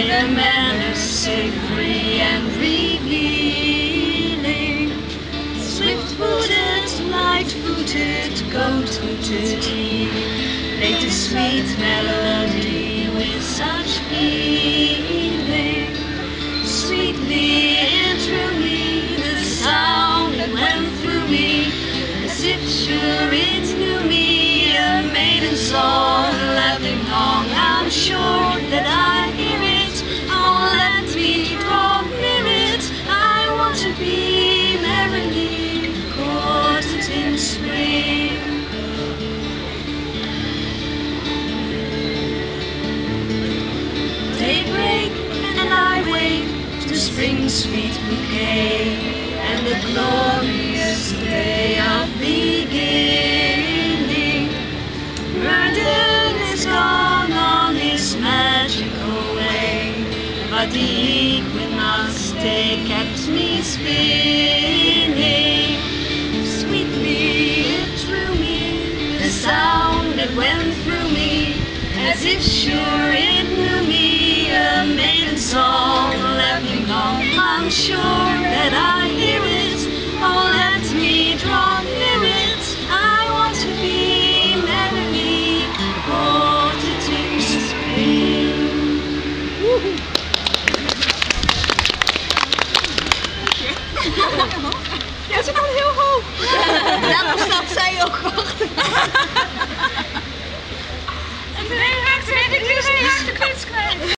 a manner savory and revealing. Swift-footed, light-footed, goat-footed he played a sweet melody with such feeling. Sweetly it drew me, the sound that went through me, as if sure it knew me, a maiden song, laughing long. I'm sure that I hear it, oh let me draw near it. I want to be merrily courted in spring. Daybreak and I wake to spring's sweet bouquet, and the glorious day of beginning. Burden is gone on his magical way, but the equinox day kept me spinning. Sweetly it drew me, the sound that went through me, as if sure it knew me, a maiden song, laughing long. I'm sure that I hear it, oh let me draw near it. I want to be merrily courted in spring. Ja, ze kan heel hoog. Ja, dat staat zij ook achter.